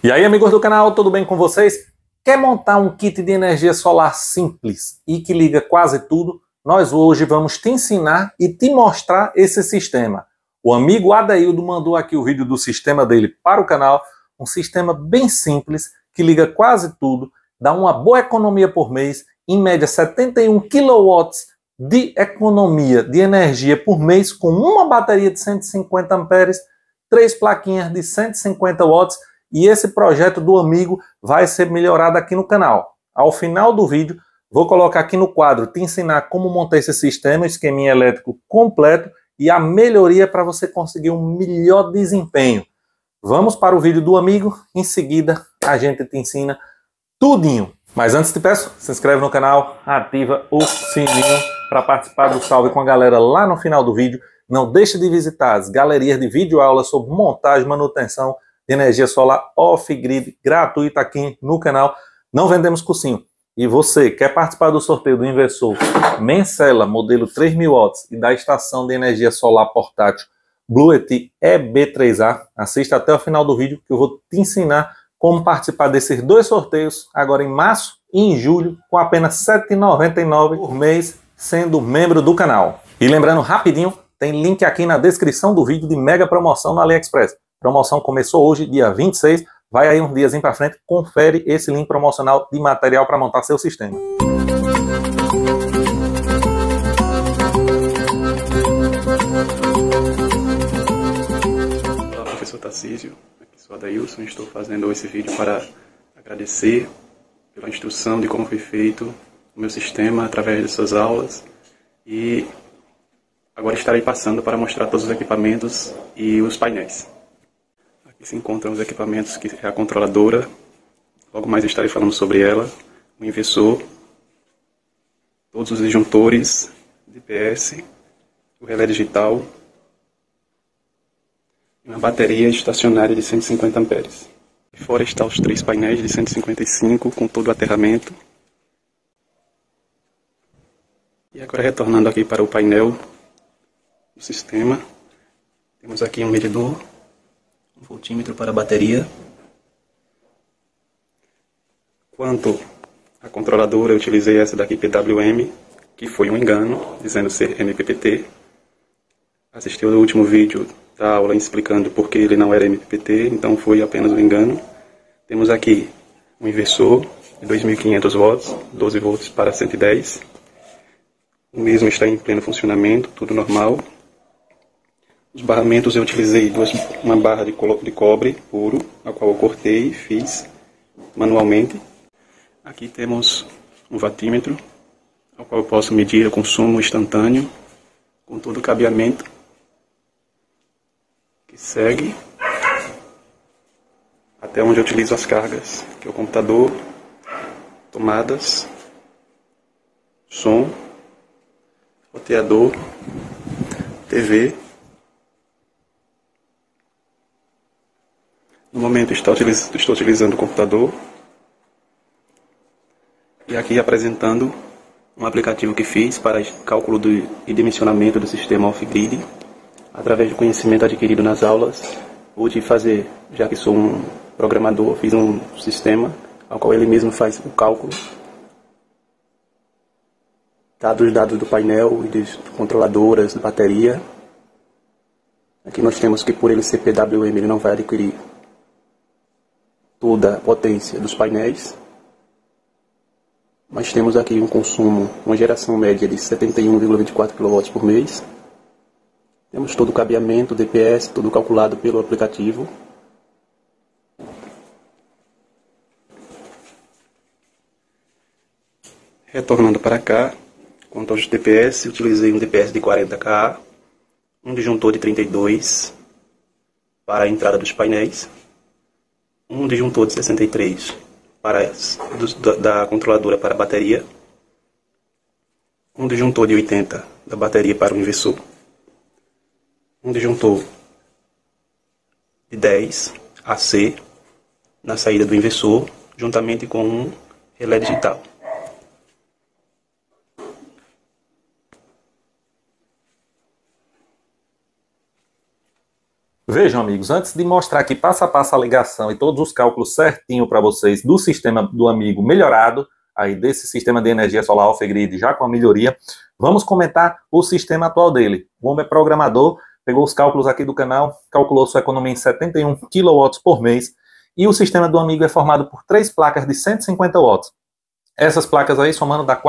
E aí, amigos do canal, tudo bem com vocês? Quer montar um kit de energia solar simples e que liga quase tudo? Nós hoje vamos te ensinar e te mostrar esse sistema. O amigo Adaildo mandou aqui o vídeo do sistema dele para o canal, um sistema bem simples que liga quase tudo, dá uma boa economia por mês, em média 71 kW de economia de energia por mês com uma bateria de 150 amperes, 3 plaquinhas de 150 watts. E esse projeto do amigo vai ser melhorado aqui no canal. Ao final do vídeo, vou colocar aqui no quadro, te ensinar como montar esse sistema, esqueminha elétrico completo e a melhoria para você conseguir um melhor desempenho. Vamos para o vídeo do amigo, em seguida a gente te ensina tudinho. Mas antes te peço, se inscreve no canal, ativa o sininho para participar do salve com a galera lá no final do vídeo. Não deixe de visitar as galerias de videoaulas sobre montagem e manutenção de energia solar off-grid, gratuita aqui no canal. Não vendemos cursinho. E você quer participar do sorteio do inversor Mencela, modelo 3000 watts e da estação de energia solar portátil Bluetooth EB3A, assista até o final do vídeo que eu vou te ensinar como participar desses dois sorteios agora em março e em julho com apenas R$ 7,99 por mês, sendo membro do canal. E lembrando rapidinho, tem link aqui na descrição do vídeo de mega promoção no AliExpress. A promoção começou hoje, dia 26, vai aí uns dias para frente, confere esse link promocional de material para montar seu sistema. Olá, professor Tarcísio, aqui sou Adailson, estou fazendo esse vídeo para agradecer pela instrução de como foi feito o meu sistema através de suas aulas e agora estarei passando para mostrar todos os equipamentos e os painéis. Aqui se encontram os equipamentos que é a controladora, logo mais estarei falando sobre ela, o inversor, todos os disjuntores, DPS, o relé digital e uma bateria estacionária de 150 amperes. Fora estão os 3 painéis de 155 com todo o aterramento. E agora retornando aqui para o painel do sistema, temos aqui um medidor, um voltímetro para a bateria. Quanto à controladora, eu utilizei essa daqui PWM, que foi um engano, dizendo ser MPPT. Assisti ao último vídeo da aula explicando por que ele não era MPPT, então foi apenas um engano. Temos aqui um inversor de 2.500 watts, 12 volts para 110. O mesmo está em pleno funcionamento, tudo normal. Os barramentos eu utilizei uma barra de cobre puro, a qual eu cortei e fiz manualmente. Aqui temos um watímetro, ao qual eu posso medir o consumo instantâneo, com todo o cabeamento que segue, até onde eu utilizo as cargas, que é o computador, tomadas, som, roteador, TV. No momento estou utilizando o computador e aqui apresentando um aplicativo que fiz para cálculo e dimensionamento do sistema off-grid através do conhecimento adquirido nas aulas. Pude fazer, já que sou um programador, fiz um sistema ao qual ele mesmo faz o cálculo dos dados do painel e das controladoras, da bateria. Aqui nós temos que, por ele ser PWM, ele não vai adquirir toda a potência dos painéis, mas temos aqui um consumo, uma geração média de 71,24 kW por mês. Temos todo o cabeamento, DPS, tudo calculado pelo aplicativo. Retornando para cá, quanto aos DPS, utilizei um DPS de 40 kA, um disjuntor de 32 para a entrada dos painéis, um disjuntor de 63 da controladora para a bateria, um disjuntor de 80 da bateria para o inversor, um disjuntor de 10 AC na saída do inversor, juntamente com um relé digital. Vejam, amigos, antes de mostrar aqui passo a passo a ligação e todos os cálculos certinho para vocês do sistema do amigo melhorado, aí desse sistema de energia solar off-grid já com a melhoria, vamos comentar o sistema atual dele. O homem é programador, pegou os cálculos aqui do canal, calculou sua economia em 71 kW por mês, e o sistema do amigo é formado por 3 placas de 150 watts. Essas placas aí somando dá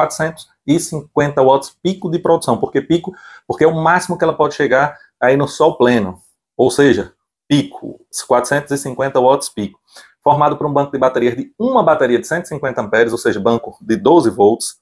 450 watts pico de produção. Por que pico? Porque é o máximo que ela pode chegar aí no sol pleno. Ou seja, pico, 450 watts pico. Formado por um banco de baterias de uma bateria de 150 amperes, ou seja, banco de 12 volts.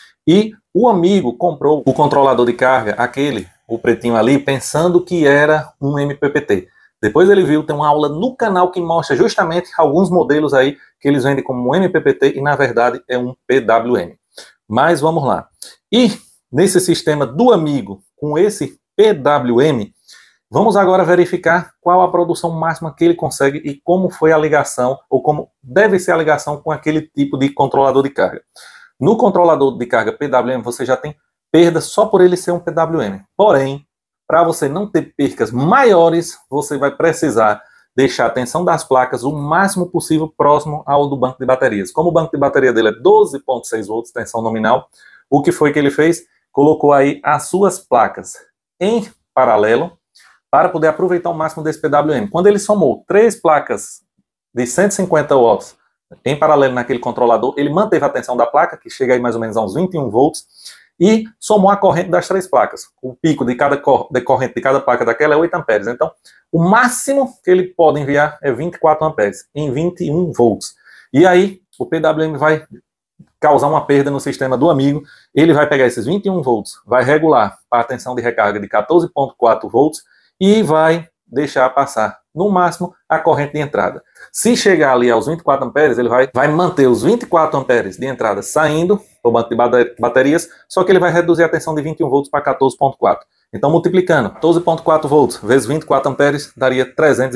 E o amigo comprou o controlador de carga, aquele, o pretinho ali, pensando que era um MPPT. Depois ele viu, tem uma aula no canal que mostra justamente alguns modelos aí que eles vendem como um MPPT e na verdade é um PWM. Mas vamos lá. E nesse sistema do amigo, com esse PWM, vamos agora verificar qual a produção máxima que ele consegue e como foi a ligação, ou como deve ser a ligação com aquele tipo de controlador de carga. No controlador de carga PWM, você já tem perda só por ele ser um PWM. Porém, para você não ter percas maiores, você vai precisar deixar a tensão das placas o máximo possível próximo ao do banco de baterias. Como o banco de bateria dele é 12,6 volts, tensão nominal, o que foi que ele fez? Colocou aí as suas placas em paralelo, para poder aproveitar o máximo desse PWM. Quando ele somou 3 placas de 150 watts em paralelo naquele controlador, ele manteve a tensão da placa, que chega aí mais ou menos a uns 21 volts, e somou a corrente das 3 placas. O pico de cada corrente de cada placa daquela é 8 amperes. Então, o máximo que ele pode enviar é 24 amperes, em 21 volts. E aí, o PWM vai causar uma perda no sistema do amigo, ele vai pegar esses 21 volts, vai regular para a tensão de recarga de 14,4 volts, e vai deixar passar, no máximo, a corrente de entrada. Se chegar ali aos 24 amperes, ele vai manter os 24 amperes de entrada saindo do banco de baterias, só que ele vai reduzir a tensão de 21 volts para 14,4. Então, multiplicando, 12,4 volts vezes 24 amperes daria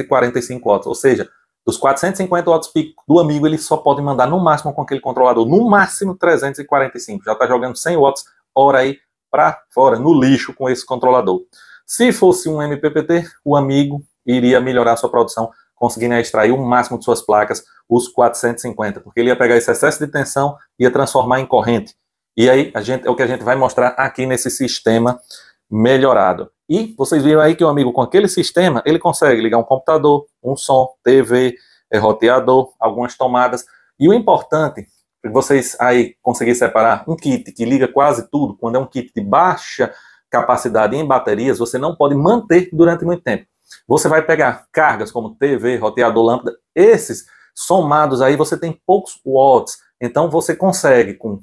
345 watts, ou seja, dos 450 watts pico do amigo, ele só pode mandar no máximo com aquele controlador, no máximo 345. Já está jogando 100 watts hora aí para fora, no lixo com esse controlador. Se fosse um MPPT, o amigo iria melhorar a sua produção, conseguindo extrair o máximo de suas placas, os 450, porque ele ia pegar esse excesso de tensão e ia transformar em corrente. E aí é o que a gente vai mostrar aqui nesse sistema melhorado. E vocês viram aí que o amigo com aquele sistema, ele consegue ligar um computador, um som, TV, roteador, algumas tomadas. E o importante é vocês aí conseguirem separar um kit que liga quase tudo, quando é um kit de baixa capacidade em baterias, você não pode manter durante muito tempo. Você vai pegar cargas como TV, roteador, lâmpada, esses somados aí você tem poucos watts, então você consegue com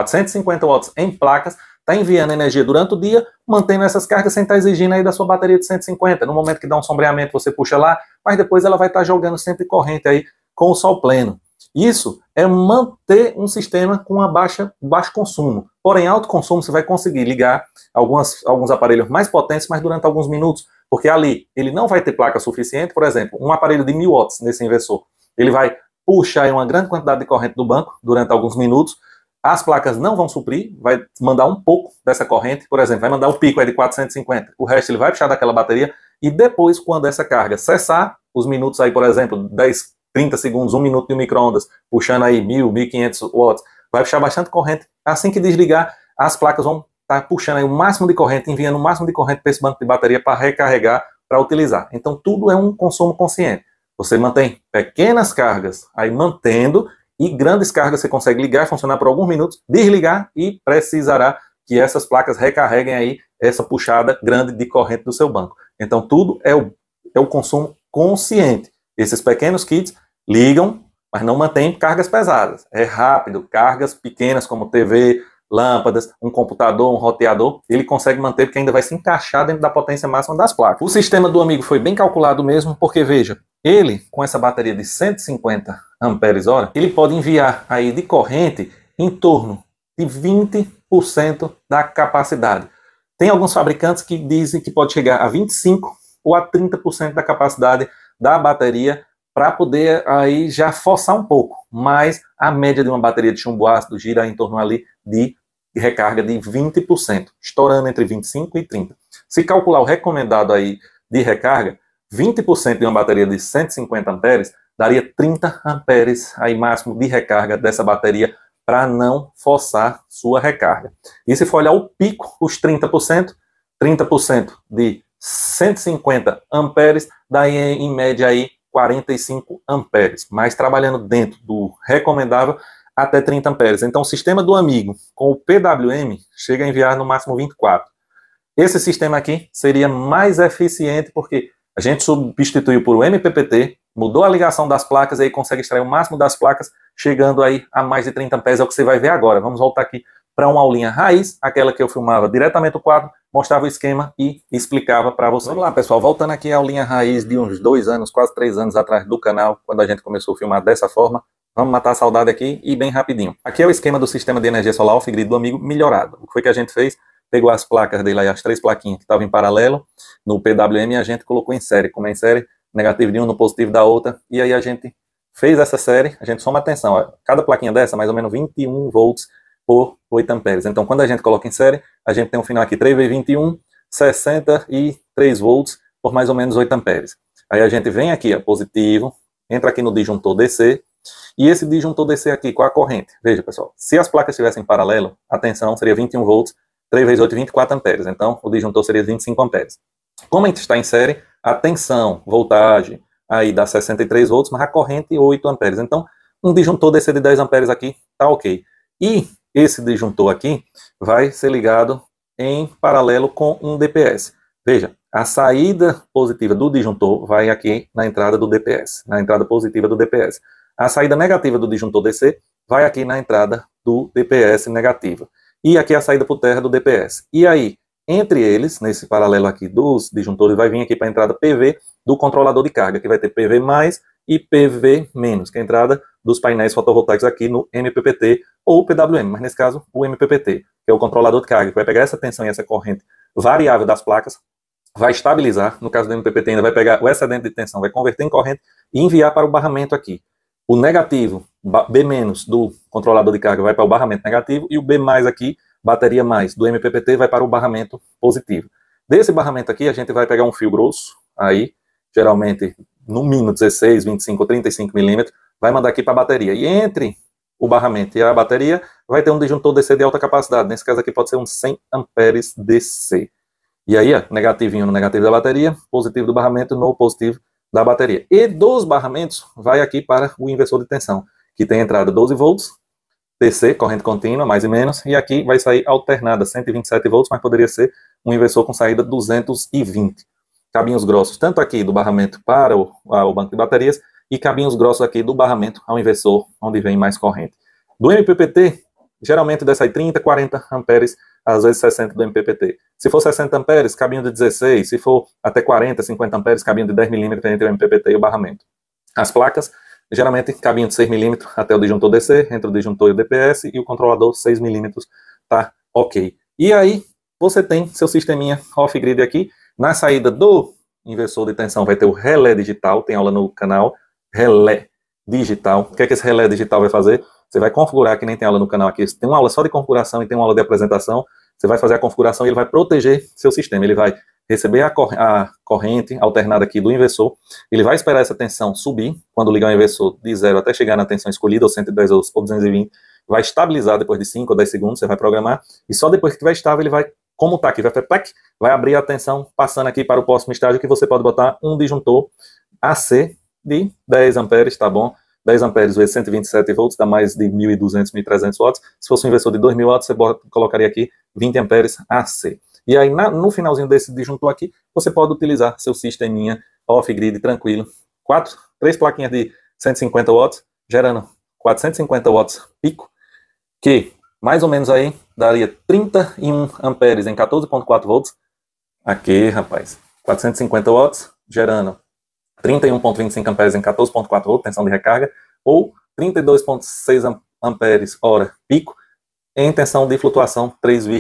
450 watts em placas, tá enviando energia durante o dia, mantendo essas cargas sem estar exigindo aí da sua bateria de 150. No momento que dá um sombreamento você puxa lá, mas depois ela vai estar jogando sempre corrente aí com o sol pleno. Isso é manter um sistema com baixo consumo. Porém, alto consumo você vai conseguir ligar alguns aparelhos mais potentes, mas durante alguns minutos, porque ali ele não vai ter placa suficiente. Por exemplo, um aparelho de 1000 watts nesse inversor, ele vai puxar uma grande quantidade de corrente do banco durante alguns minutos, as placas não vão suprir, vai mandar um pouco dessa corrente, por exemplo, vai mandar o pico aí de 450, o resto ele vai puxar daquela bateria, e depois, quando essa carga cessar, os minutos aí, por exemplo, 10, 30 segundos, 1 minuto de micro-ondas, puxando aí 1000, 1500 watts, vai puxar bastante corrente. Assim que desligar, as placas vão estar puxando aí o máximo de corrente, enviando o máximo de corrente para esse banco de bateria para recarregar, para utilizar. Então tudo é um consumo consciente. Você mantém pequenas cargas aí mantendo, e grandes cargas você consegue ligar, funcionar por alguns minutos, desligar e precisará que essas placas recarreguem aí essa puxada grande de corrente do seu banco. Então tudo é o consumo consciente. Esses pequenos kits ligam, mas não mantêm cargas pesadas. É rápido, cargas pequenas como TV, lâmpadas, um computador, um roteador, ele consegue manter porque ainda vai se encaixar dentro da potência máxima das placas. O sistema do amigo foi bem calculado mesmo, porque veja, ele com essa bateria de 150 amperes-hora, ele pode enviar aí de corrente em torno de 20% da capacidade. Tem alguns fabricantes que dizem que pode chegar a 25% ou a 30% da capacidade da bateria para poder aí já forçar um pouco, mas a média de uma bateria de chumbo ácido gira em torno ali de recarga de 20%, estourando entre 25% e 30%. Se calcular o recomendado aí de recarga, 20% de uma bateria de 150 amperes daria 30 amperes aí máximo de recarga dessa bateria para não forçar sua recarga. E se for olhar o pico, os 30% de 150 amperes, daí em média aí 45 amperes, mas trabalhando dentro do recomendável até 30 amperes. Então o sistema do amigo com o PWM chega a enviar no máximo 24. Esse sistema aqui seria mais eficiente porque a gente substituiu por um MPPT, mudou a ligação das placas e aí consegue extrair o máximo das placas, chegando aí a mais de 30 amperes, é o que você vai ver agora. Vamos voltar aqui para uma aulinha raiz, aquela que eu filmava diretamente o quadro, mostrava o esquema e explicava para vocês. Vamos lá, pessoal, voltando aqui à aulinha raiz de uns 2 anos, quase 3 anos atrás do canal, quando a gente começou a filmar dessa forma. Vamos matar a saudade aqui e bem rapidinho. Aqui é o esquema do sistema de energia solar off-grid do amigo melhorado. O que foi que a gente fez? Pegou as placas dele aí, as 3 plaquinhas que estavam em paralelo no PWM e a gente colocou em série. Como é em série, negativo de um no positivo da outra. E aí a gente fez essa série, a gente soma atenção. Ó, cada plaquinha dessa, mais ou menos 21 volts por 8 amperes. Então, quando a gente coloca em série, a gente tem um final aqui 3 vezes 21, 63 volts por mais ou menos 8 amperes. Aí a gente vem aqui, ó, positivo, entra aqui no disjuntor DC, e esse disjuntor DC aqui, com a corrente. Veja, pessoal, se as placas estivessem em paralelo, a tensão seria 21 volts, 3 vezes 8, 24 amperes. Então, o disjuntor seria 25 amperes. Como a gente está em série, a tensão, voltagem, aí dá 63 volts, mas a corrente 8 amperes. Então, um disjuntor DC de 10 amperes aqui tá ok. E esse disjuntor aqui vai ser ligado em paralelo com um DPS. Veja, a saída positiva do disjuntor vai aqui na entrada do DPS, na entrada positiva do DPS. A saída negativa do disjuntor DC vai aqui na entrada do DPS negativa. E aqui a saída por terra do DPS. E aí, entre eles, nesse paralelo aqui dos disjuntores, vai vir aqui para a entrada PV do controlador de carga, que vai ter PV+, e PV-, que é a entrada dos painéis fotovoltaicos aqui no MPPT ou PWM, mas nesse caso o MPPT, que é o controlador de carga, que vai pegar essa tensão e essa corrente variável das placas, vai estabilizar, no caso do MPPT ainda vai pegar o excedente de tensão, vai converter em corrente e enviar para o barramento aqui. O negativo, B- do controlador de carga vai para o barramento negativo e o B- aqui, bateria mais, do MPPT vai para o barramento positivo. Desse barramento aqui a gente vai pegar um fio grosso, aí, geralmente no mínimo 16, 25 ou 35 milímetros, vai mandar aqui para a bateria. E entre o barramento e a bateria vai ter um disjuntor DC de alta capacidade. Nesse caso aqui pode ser um 100 amperes DC. E aí, ó, negativinho no negativo da bateria, positivo do barramento no positivo da bateria. E dos barramentos vai aqui para o inversor de tensão, que tem entrada 12 volts, DC, corrente contínua, mais e menos, e aqui vai sair alternada 127 volts, mas poderia ser um inversor com saída 220. Cabinhos grossos, tanto aqui do barramento para o banco de baterias, e cabinhos grossos aqui do barramento ao inversor, onde vem mais corrente. Do MPPT, geralmente desce aí 30, 40 amperes, às vezes 60 do MPPT. Se for 60 amperes, cabinho de 16, se for até 40, 50 amperes, cabinho de 10 milímetros entre o MPPT e o barramento. As placas, geralmente cabinho de 6 milímetros até o disjuntor DC, entre o disjuntor e o DPS, e o controlador 6 milímetros, tá ok. E aí, você tem seu sisteminha off-grid aqui. Na saída do inversor de tensão vai ter o relé digital, tem aula no canal, relé digital. O que é que esse relé digital vai fazer? Você vai configurar, que nem tem aula no canal aqui, tem uma aula só de configuração e tem uma aula de apresentação. Você vai fazer a configuração e ele vai proteger seu sistema. Ele vai receber a corrente alternada aqui do inversor, ele vai esperar essa tensão subir, quando ligar o inversor de 0 até chegar na tensão escolhida, ou 110 ou 220, vai estabilizar depois de 5 ou 10 segundos, você vai programar, e só depois que estiver estável ele vai, como está aqui, vai abrir a tensão, passando aqui para o próximo estágio, que você pode botar um disjuntor AC de 10 amperes, tá bom? 10 amperes vezes 127 volts, dá mais de 1.200, 1.300 watts. Se fosse um inversor de 2.000 watts, você colocaria aqui 20 amperes AC. E aí, no finalzinho desse disjuntor aqui, você pode utilizar seu sisteminha off-grid tranquilo. 3 plaquinhas de 150 watts, gerando 450 watts pico, que mais ou menos aí daria 31 amperes em 14.4 volts. Aqui, rapaz, 450 watts, gerando 31.25 amperes em 14.4 volts, tensão de recarga, ou 32.6 amperes hora pico, em tensão de flutuação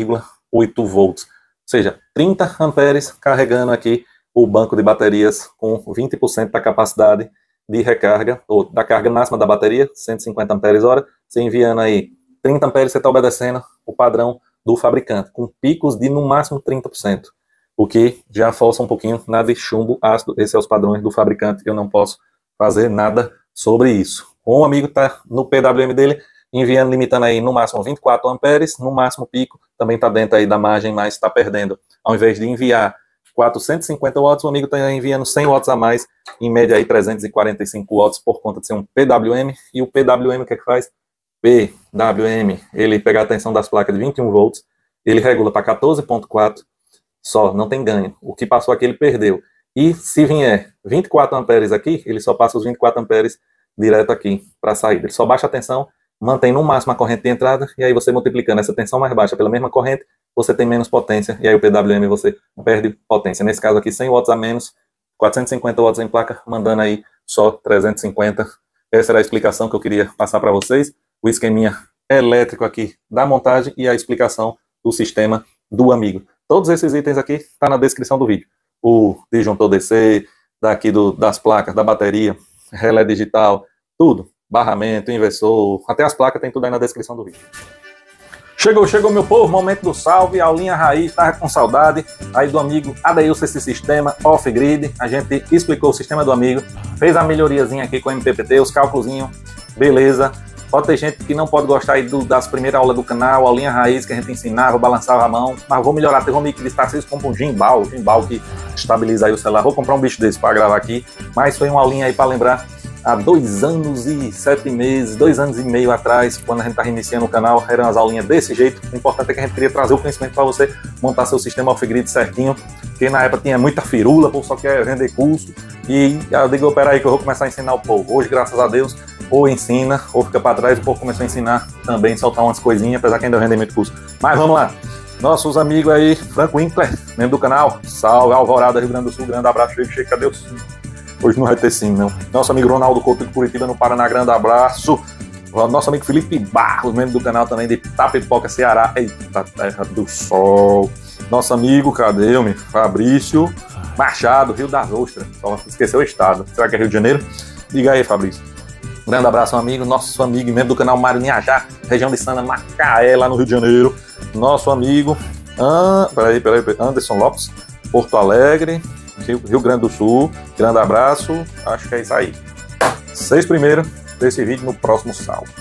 3,8 volts. Ou seja, 30 amperes carregando aqui o banco de baterias com 20% da capacidade de recarga, ou da carga máxima da bateria, 150 amperes hora, você enviando aí 30 amperes, você está obedecendo o padrão do fabricante, com picos de no máximo 30%. o que já força um pouquinho nada de chumbo ácido. Esses são os padrões do fabricante, eu não posso fazer nada sobre isso. Um amigo está no PWM dele, enviando, limitando aí no máximo 24 amperes, no máximo pico, também está dentro aí da margem, mas está perdendo. Ao invés de enviar 450 watts, o amigo está enviando 100 watts a mais, em média aí 345 watts por conta de ser um PWM. E o PWM o que é que faz? PWM, ele pega a tensão das placas de 21 volts, ele regula para 14.4, só, não tem ganho. O que passou aqui ele perdeu. E se vier 24 amperes aqui, ele só passa os 24 amperes direto aqui para a saída. Ele só baixa a tensão, mantém no máximo a corrente de entrada, e aí você multiplicando essa tensão mais baixa pela mesma corrente, você tem menos potência, e aí o PWM você perde potência. Nesse caso aqui, 100 watts a menos, 450 watts em placa, mandando aí só 350. Essa era a explicação que eu queria passar para vocês. O esqueminha elétrico aqui da montagem e a explicação do sistema do amigo. Todos esses itens aqui estão na descrição do vídeo. O disjuntor DC, daqui das placas, da bateria, relé digital, tudo. Barramento, inversor, até as placas tem tudo aí na descrição do vídeo. Chegou meu povo, momento do salve, aulinha raiz, tava com saudade aí do amigo Adeilson, esse sistema off-grid. A gente explicou o sistema do amigo, fez a melhoriazinha aqui com o MPPT, os cálculozinhos, beleza. Pode ter gente que não pode gostar aí das primeiras aulas do canal, aulinha raiz que a gente ensinava, balançava a mão, mas vou melhorar. Teve um amigo que disse, Tarcísio, compra um gimbal que estabiliza aí o celular. Vou comprar um bicho desse para gravar aqui, mas foi uma aulinha aí para lembrar. Há 2 anos e 7 meses, 2 anos e meio atrás, quando a gente estava iniciando o canal, eram as aulinhas desse jeito. O importante é que a gente queria trazer o conhecimento para você montar seu sistema off-grid certinho, porque na época tinha muita firula, o povo só quer vender curso, e eu digo, peraí que eu vou começar a ensinar o povo. Hoje, graças a Deus, ou ensina, ou fica para trás, o povo começou a ensinar também, soltar umas coisinhas, apesar que ainda vendem muito curso. Mas vamos lá, nossos amigos aí, Franco Winkler, membro do canal, salve, Alvorada, Rio Grande do Sul, grande abraço, chega, cadê o sim? Hoje não vai ter sim, não. Nosso amigo Ronaldo Couto de Curitiba, no Paraná, grande abraço. Nosso amigo Felipe Barros, membro do canal também de Tapipoca, Ceará. Eita, terra do sol. Nosso amigo, cadê eu, Fabrício Machado, Rio das Ostras. Só esqueceu o estado. Será que é Rio de Janeiro? Diga aí, Fabrício. Grande abraço, amigo. Nosso amigo e membro do canal Mário Niajá, região de Sana, Macaé, lá no Rio de Janeiro. Nosso amigo Anderson Lopes, Porto Alegre, Rio Grande do Sul, grande abraço, acho que é isso aí. 6 primeiros desse vídeo no próximo salve.